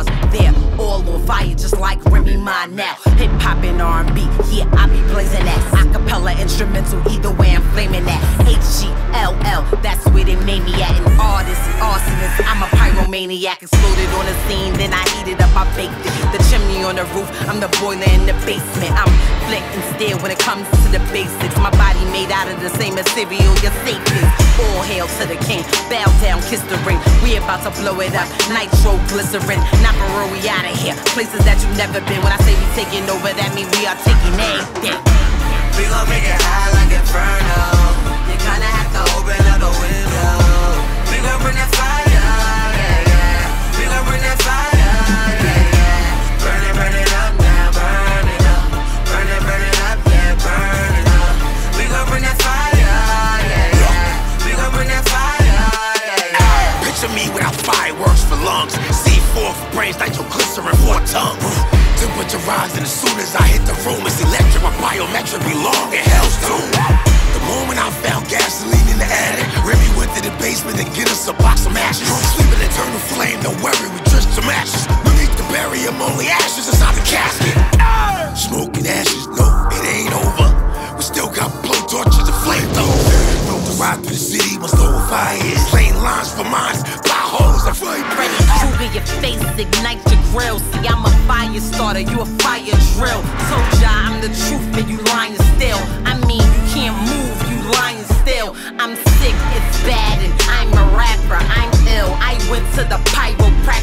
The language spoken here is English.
cars, they're all on fire, just like Remy Ma now. Hip hop and R&B, yeah, I be blazing that. Acapella, instrumental, either way I'm flaming that. HGLL, that's where they made me at. An artist, an arsonist, I'm a pyromaniac. Exploded on the scene, then I heated up, I baked it. The chimney on the roof, I'm the boiler in the basement. I'm flick and steel when it comes to the basics. My body made out of the same material your safest. All hail to the king, bow down, kiss the ring. We about to blow it up, nitro glycerin. Not for real, we out of here. Places that you never been. When I say we taking over, that mean we are taking everything. We gon' make it high like Inferno. You kinda have to open up a window. We gon' bring that fire, yeah, yeah. We gon' bring that fire, yeah, yeah. Burn it up now, burn it up. Burn it up, yeah, burn it up. We gon' bring that fire, yeah, yeah. We gon' bring that fire, yeah, yeah. Picture me without fireworks for lungs, C4 for brains, nitroglycerin for tongues. Temperature rising as soon as I hit the room. It's electric, my biometric belong in hell's tomb. The moment I found gasoline in the attic, Remy went to the basement and get us a box of matches. Sleep in eternal flame, don't worry, we just some ashes. No need to bury them, only ashes inside the casket. Smoke and ashes, no, it ain't over. We still got blowtorches and flamethrowers. Know to ride through the city, must know what fire is. Lane lines for mines, potholes and flame. Ready, prove in your face, ignite your grill. See, I'm a fire starter, you a fire drill. Told ya I'm the truth and you lying still. I mean, you can't move, you lying still. I'm sick, it's bad, and I'm a rapper, I'm ill. I went to the chiropractor.